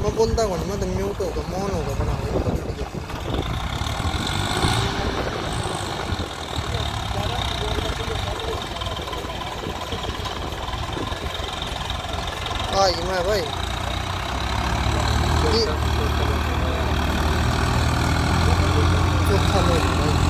मैं बोलता कौन मैं तो म्यूट होगा मौन होगा बना आई मैं भाई चौथा लोग